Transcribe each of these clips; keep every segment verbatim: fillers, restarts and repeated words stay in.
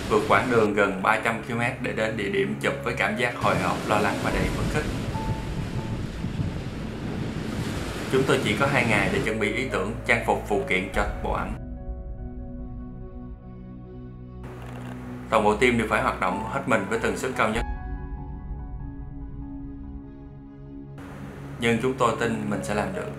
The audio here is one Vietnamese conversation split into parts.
vượt quãng đường gần ba trăm ki lô mét để đến địa điểm chụp với cảm giác hồi hộp, lo lắng và đầy phấn khích. Chúng tôi chỉ có hai ngày để chuẩn bị ý tưởng, trang phục, phụ kiện cho bộ ảnh. Toàn bộ team đều phải hoạt động hết mình với tần suất cao nhất. Nhưng chúng tôi tin mình sẽ làm được.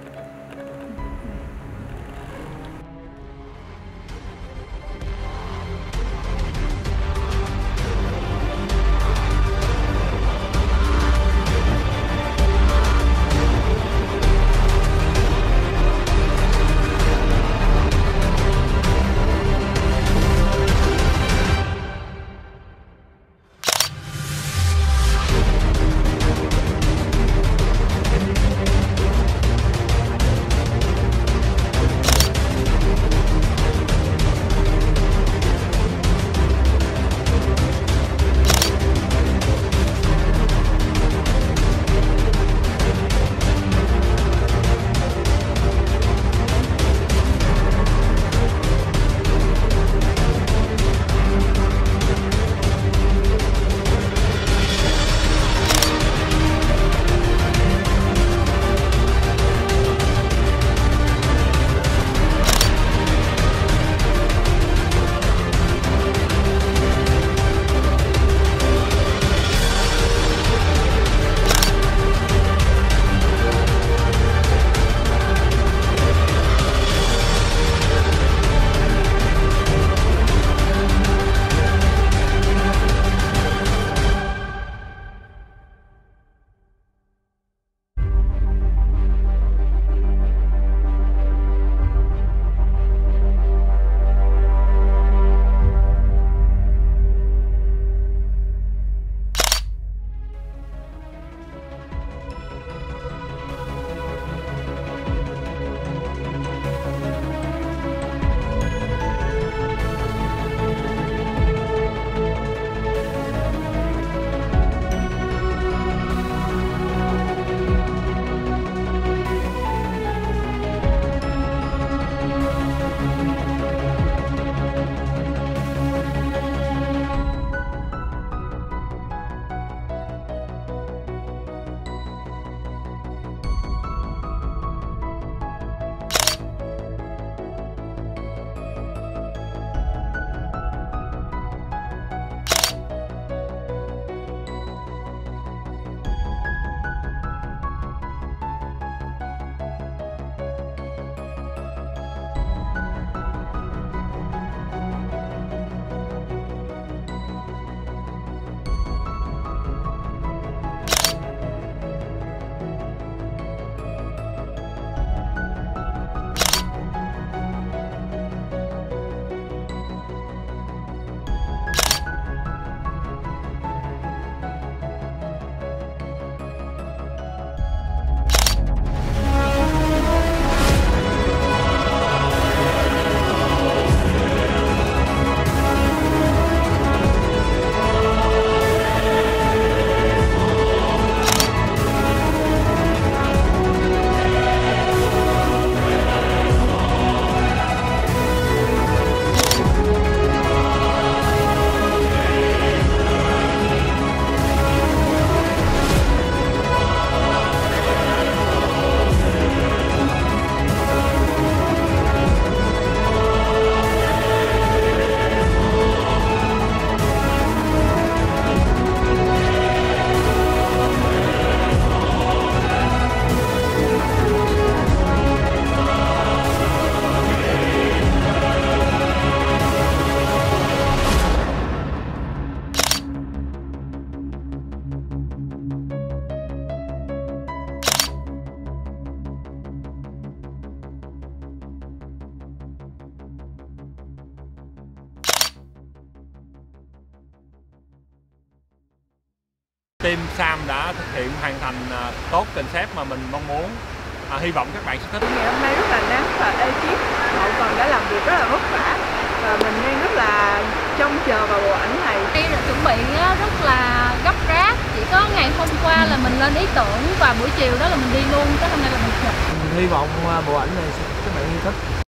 Team Sam đã thực hiện hoàn thành tốt concept mà mình mong muốn. À, hy vọng các bạn sẽ thích. Ngày hôm nay rất là nắng và ekip hậu cần đã làm việc rất là vất vả và mình đang rất là trông chờ vào bộ ảnh này. Em là chuẩn bị rất là gấp gáp, chỉ có ngày hôm qua là mình lên ý tưởng và buổi chiều đó là mình đi luôn, tới hôm nay là mình chụp. Hy vọng bộ ảnh này các bạn yêu thích.